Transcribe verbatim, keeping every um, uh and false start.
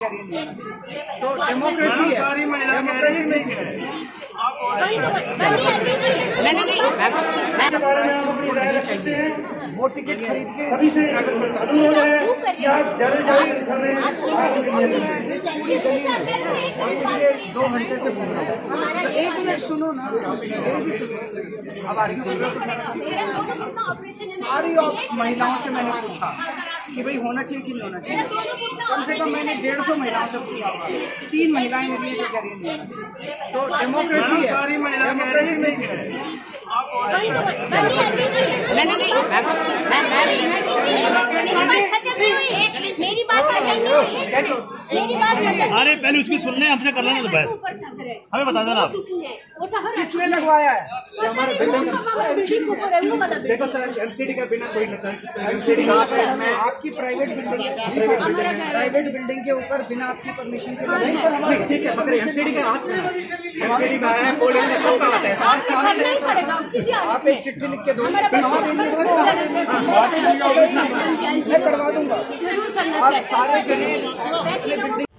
तो डेमोक्रेसी है, सारी महिला डेमोक्रेसी में नहीं चाहिए। वो टिकट खरीद के ट्रैवल कर सकते हैं और पिछले दो घंटे से बोल रहा हूँ। एक मिनट सुनो ना, अब आ रही हूँ। सारी महिलाओं से मैंने पूछा कि भाई होना चाहिए कि नहीं होना चाहिए। कम से कम मैंने डेढ़ सौ महिलाओं से पूछा होगा, तीन महिलाएं मिली हैं जो कह रही हैं। तो डेमोक्रेसी है, सारी महिला डेमोक्रेसी में मेरी बात मेरी बात अरे पहले उसकी सुन ले, हमसे कर लेना तो बहस, हमें बता देना आप किसने लगवाया है। देखो सर, एमसीडी का बिना कोई एमसीडी आपकी प्राइवेट बिल्डिंग, प्राइवेट बिल्डिंग के ऊपर बिना आपकी परमिशन के ठीक है, मगर एमसीडी का एमसीडी का है, बोर्डिंग का सबका आता है। आप एक चिट्ठी लिख के दो, मैं करवा दूंगा। आप सारे जने